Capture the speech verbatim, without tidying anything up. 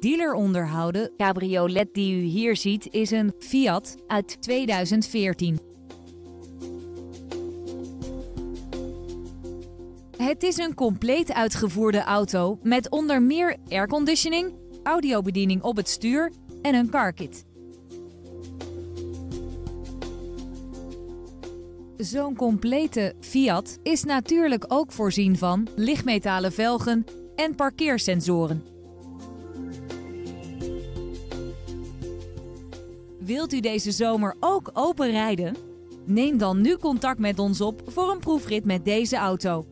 dealer onderhouden cabriolet die u hier ziet is een Fiat uit tweeduizend veertien. Het is een compleet uitgevoerde auto met onder meer airconditioning, audiobediening op het stuur en een carkit. Zo'n complete Fiat is natuurlijk ook voorzien van lichtmetalen velgen en parkeersensoren. Wilt u deze zomer ook open rijden? Neem dan nu contact met ons op voor een proefrit met deze auto.